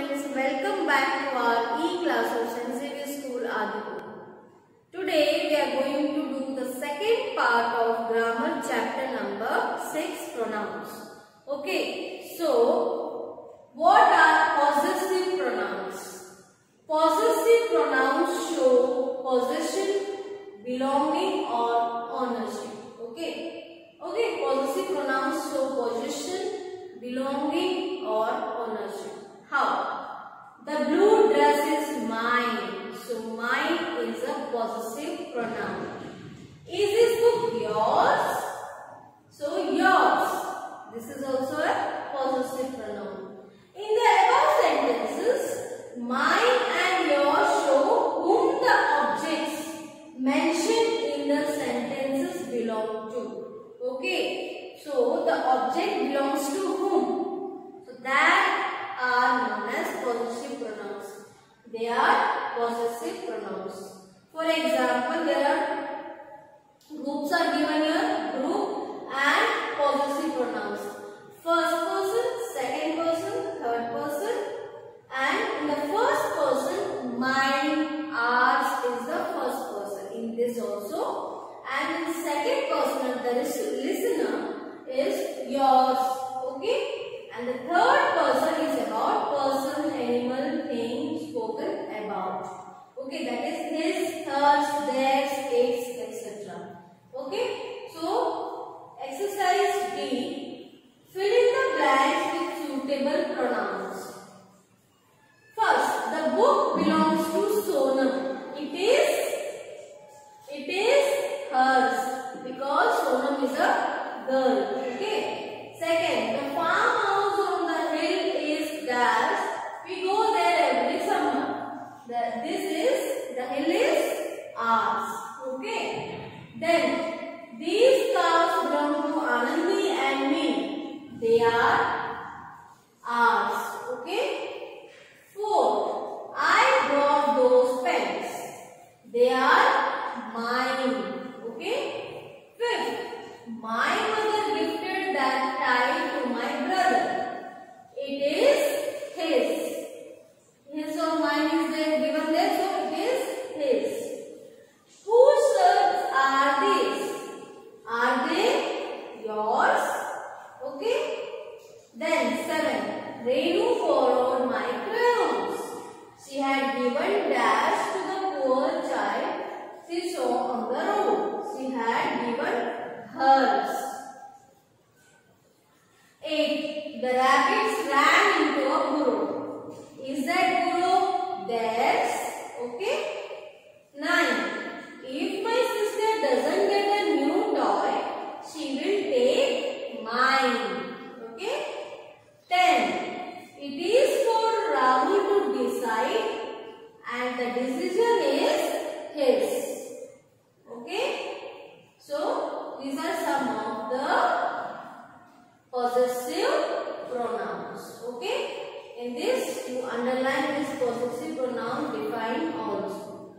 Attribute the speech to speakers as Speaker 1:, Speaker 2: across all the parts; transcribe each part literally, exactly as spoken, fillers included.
Speaker 1: students, welcome back to our e-class of Saint Xavier School, Adipur. Today we are going to do the second part of grammar chapter number six, pronouns. Okay, so what are possessive pronouns? Possessive pronouns show possession, belonging or ownership. Okay, okay, possessive pronouns show possession, belonging or ownership. How? The blue dress is mine. So mine is a possessive pronoun. Is this book yours? So yours. This is also a possessive pronoun. In the above sentences, mine and yours show whom the objects mentioned in the sentences belong to. Okay. So the object belongs to whom? So that are known as possessive pronouns. They are possessive pronouns. For example, there are groups are given here, group and possessive pronouns. First person, second person, third person, and in the first person, mine, ours is the first person in this also, and in the second person, the listener is yours. Okay. And the third person is about person, animal, thing spoken about. Okay, that is his, hers, theirs, its, et cetera. Okay, so exercise D. Fill in the blanks with suitable pronouns. First, the book belongs to Sonam. It is, it is hers because Sonam is a girl. Okay. Second, the farmhouse on the hill is theirs. We go there every summer. The, this is, the hill is ours. Okay. Then, these cows belong to Anandi and me. They are ours. Okay. Fourth, I brought those pens. They are mine. Okay. Fifth, my mother gifted that tie to my brother. It is his. His or mine is there given there, so it is his. Whose shirts are these? Are they yours? Okay. Then seven. Renu borrowed my crayons. She had given dash to the poor child she saw on the road. She had given hers. eight. The rabbits ran into a burrow. Is that burrow theirs? Okay. nine. If my sister doesn't get a new toy, she will take mine. Okay. ten. It is for Rahul to decide and the decision is his. Okay. So, these are some of the possessive pronouns. Okay. In this, you underline this possessive pronoun defined also.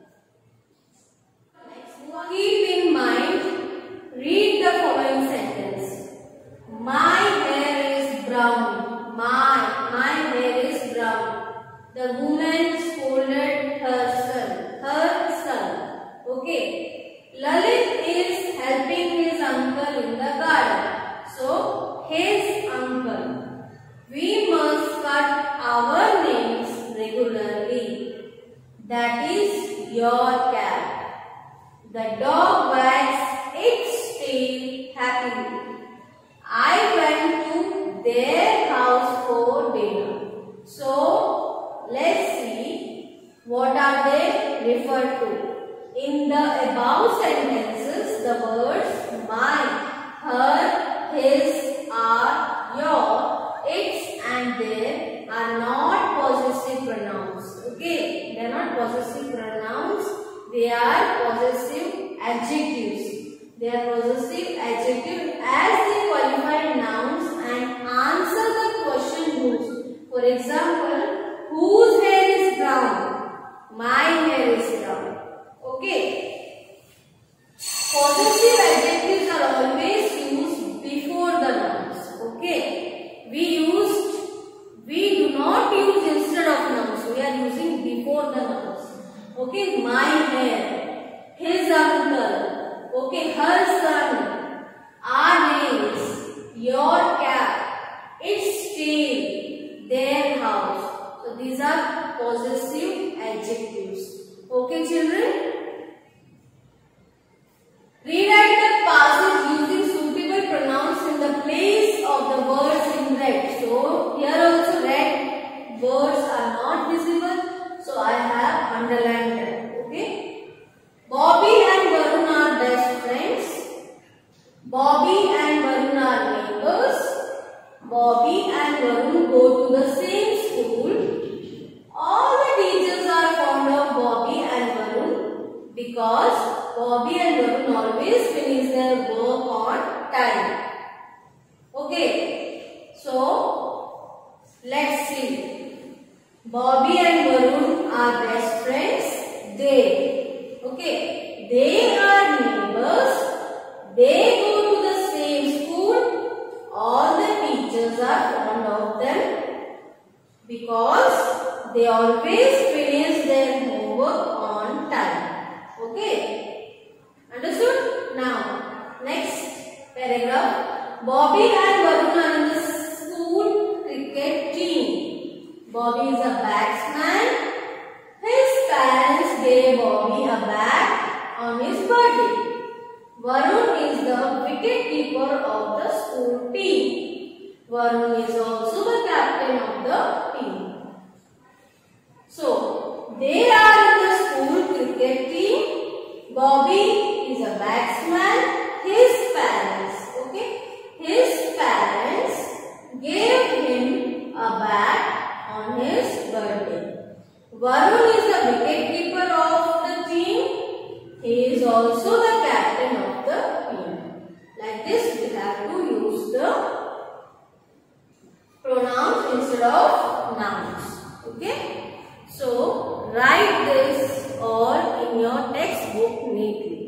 Speaker 1: Next, keep in mind, read the following sentence. My hair is brown. My, my hair is brown. The woman scolded her son. Her son. Okay. Lalit is helping his uncle in the garden. So, his uncle. We must cut our nails regularly. That is your cat. The dog wags its tail happily. I went to their house for dinner. So, let's see what are they referred to. In the above sentences, the words mine, her, his, our, your, its and their are not possessive pronouns. Okay, they are not possessive pronouns. They are possessive adjectives. They are possessive adjectives as they qualify nouns and answer the question whose. For example, whose hair is brown? My hair is brown. Okay. Possessive adjectives are always used before the nouns. Okay. We used, we do not use instead of are using before the nouns. Okay, my hair, his uncle, okay, her son, our nails, your cap, its tail, their house. So these are possessive adjectives. Okay, children? Rewrite the passage using suitable pronouns in the place of the words in red. So here also red words are not visible. So I have underlined them. Okay. Bobby and Varun are best friends. Bobby and Varun are neighbors. Bobby and Varun go to the same school. All the teachers are fond of Bobby and Varun because Bobby and Varun always finish their work on time. Okay, so let's see. Bobby and Varun are best friends. They, okay, they are neighbors. They go to the same school. All the teachers are fond of them because they always finish their homework on time. Okay. Understood? Now, next paragraph. Bobby and Varun are in the school cricket team. Bobby is a batsman. His parents gave Bobby a bat on his birthday. Varun is the wicket keeper of the school team. Varun is also the captain of the team. So, they are in the school cricket team. Bobby is a batsman. His parents, okay, his parents gave him a bat on his birthday. Varun is the wicket keeper of the team. He is also the captain of the team. Like this, we have to use the pronouns instead of nouns. Okay. So, write this all in your textbook neatly.